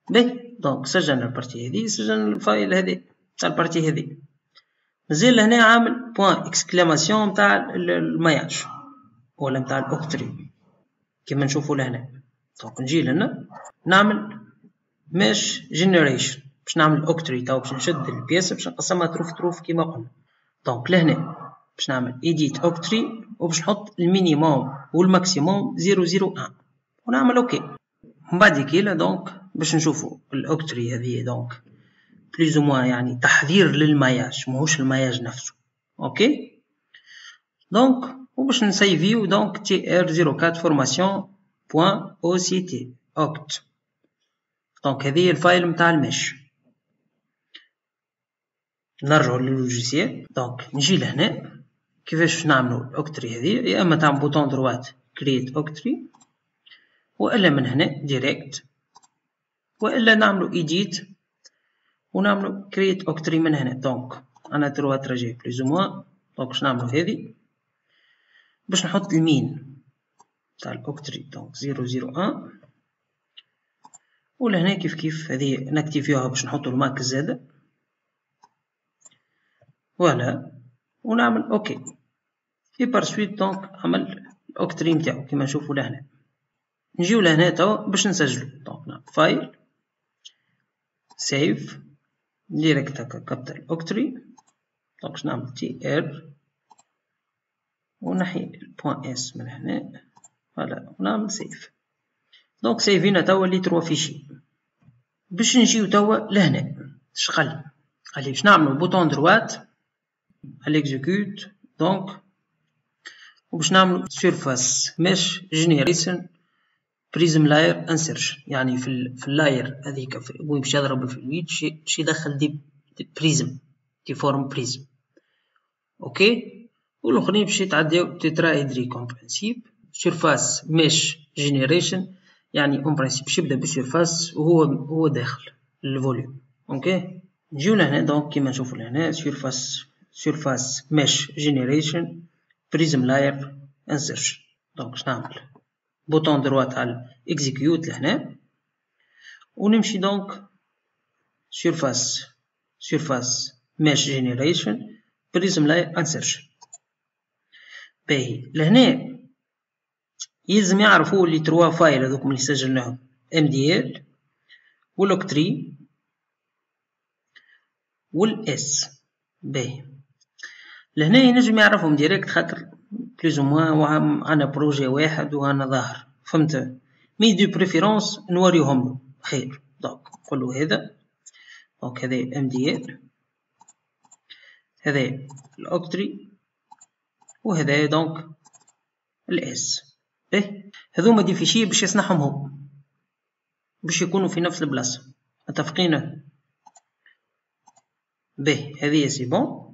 باهي دونك سجلنا البارتي هذه، سجلنا الفايل هذه تاع البارتي هذه. مازال هنا عامل بوان اكسكلاماسيون نتاع الماياج ولا نتاع الاوكتري كيما نشوفو لهنا. دونك نجي لهنا نعمل ماش جينيريشن باش نعمل الاوكتري تو، باش نشد البياسه باش نقسمها تروف كيما قلنا. دونك لهنا باش نعمل ايديت اوكتري وباش نحط المينيموم والماكسيموم 001 ونعمل اوكي. من بعد كيلا دونك باش نشوفو الاوكتري هذه دونك بليز او موان يعني تحضير للماياج ماهوش الماياج نفسه. اوكي دونك وباش نسيفيو دونك tr04 formation.oct اوكت. دونك هذه الفايل نتاع المش. نرجعو لللوجيسيال. دونك نجي لهنا كيفاش نعملو الاوكتري هذه، يا اما تعمل بوطون دروات كرييت اوكتري، والا من هنا ديريكت، والا نعملو ايديت ونعملو كرييت اوكتري من هنا. دونك انا دروات راجع بليز او موان. دونك باش نعملو هذه باش نحط المين تاع الاوكتري دونك 001، ولهنا كيف هذه نكتيفيوها باش نحطو الماك زاده فوالا ونعمل اوكي. في بارسويت دونك عمل الاوكتري نتاعو كيما نشوفو لهنا. نجيو لهنا توا باش نسجلو. دونك نعمل فايل سيف ديريكت هكا كابيتال اوكتري. دونك باش نعمل tr ونحي البوان اس من هنا فوالا ونعمل سيف. دونك سيفينا توا لي تروا فيشي. باش نجيو توا لهنا شقل قالي باش نعملو بوطون دروات على اكزيكوت. دونك وباش نعملو سيرفاس مش جينيريشن بريزم لاير انسيرشن، يعني في اللاير هذيك وين باش يضرب في الويد باش يدخل دي بريزم دي فورم بريزم. اوكي والاخرين باش يتعداو تترايدري كومبرينسيب سيرفاس مش جينيريشن، يعني اون برينسيپ باش يبدا بسيرفاس وهو داخل الفوليوم. اوكي نجيو لهنا دونك كيما نشوفو لهنا سيرفاس مش جينيريشن بريزم لاير انسيرشن. دونك باش نعمل بوطون دروات على اكزيكيوت لهنا ونمشي دونك سيرفاس مش جينيريشن بريزم لاير انسيرشن. باهي لهنا يلزم يعرفوا لي تروا فايل هذوك اللي سجلناهم mdl والاوكتري والاس. باهي لهنا ينجم يعرفهم ديريكت خاطر بلوز او موان عندنا بروجي واحد وعندنا ظاهر فهمت. مي دو بريفيرونس نوريهم له خير. دونك نقولو هذا دونك هذا mdl هذا الاوكتري وهذا دونك الاس. باهي هذوما دي فيشي باش يصنعهم هو باش يكونوا في نفس البلاصه متفقين. باهي هذه سي بون.